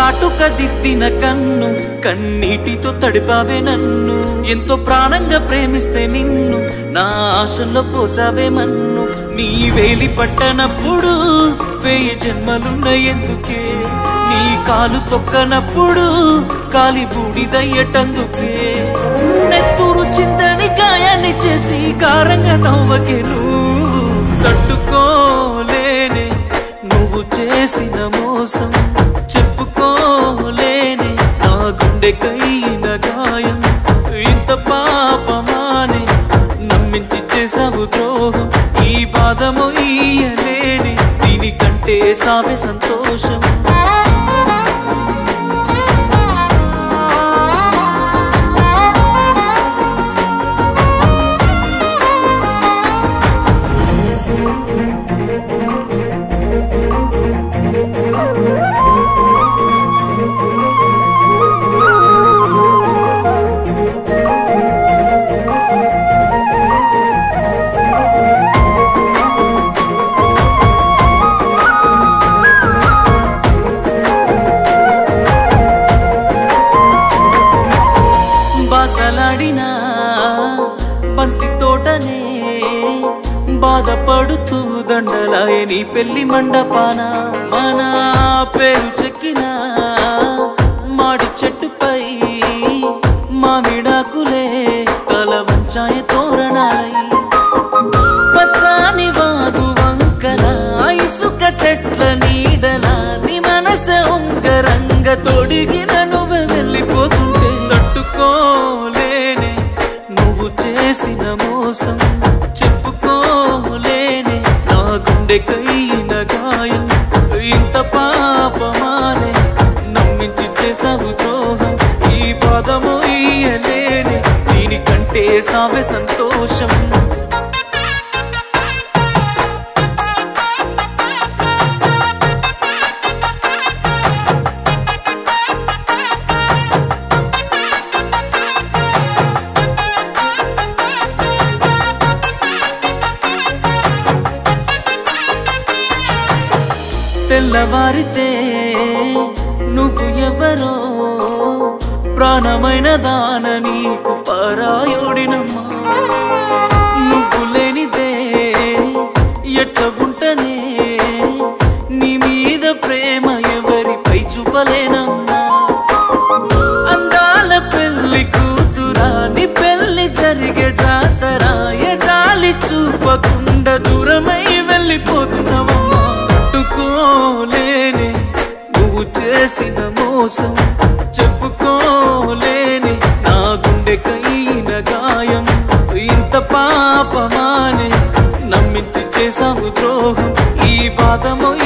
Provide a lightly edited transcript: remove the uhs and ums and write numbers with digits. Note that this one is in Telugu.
కాటుక దిద్దిన కన్ను కన్నీటితో తడిపావే నన్ను ఎంతో ప్రాణంగా ప్రేమిస్తే నిన్ను నా ఆశల్లో పోసావే మన్ను నీ వేలి పట్టనప్పుడు 1000 జన్మలున్న ఎందుకే నీ కాలు తొక్కనప్పుడు కాలి బూడిదయ్యటందుకే నెత్తూరు చిందని గాయాన్ని చేసి కారంగా నవ్వకే నువ్వు తట్టుకోలేనే నువ్వు చేసిన మోసం చెప్పుకోలేనే నా గుండెకైన గాయం ఇంత పాపమానే నమ్మించి చేసావు ద్రోహం ఈ బాధ మొయ్యలేని దీనికంటే సావే సంతోషం బాసలాడినా బంతి తోటనే బాధపడుతూ దండలాయ నీ పెళ్లి మండపాన మన పేరు చెక్కిన మాడి చెట్టుపై మామిడాకులే తల వంచాయ తోరణాలై పచ్చాని వాగు వంకల ఇసుక చెట్ల నీడల నీ మనసే ఉంగరంగ తొడిగిన నువ్వే వెళ్ళిపోతుంటే తట్టుకోలేనే నువ్వు చేసిన మోసం చెప్పుకోలేనే నా గుండెకైన గాయం ఇంత పాపమానే నమ్మించి చేసావు ద్రోహం ఈ బాధ మొయ్యలేని దీనికంటే సావే సంతోషం తెల్లవారితే నువ్వు ఎవరో ప్రాణమైన దాన నీకు పరాయుడినమ్మా నువ్వు లేనిదే ఎట్ట ఉంటనే నీ మీద ప్రేమ ఎవరిపై చూపలేనమ్మా అందాల పెళ్లి కూతురా నీ పెళ్లి జరిగే జాతరా ఏ జాలి చూపకుండా దూరమై వెళ్ళిపోతున్నావమ్మా తట్టుకోలేని నువ్వు చేసిన మోసం చెప్పుకోలేని నా గుండెకైన గాయం ఇంత పాపమానే నమ్మించి చేసావు ద్రోహం ఈ బాధ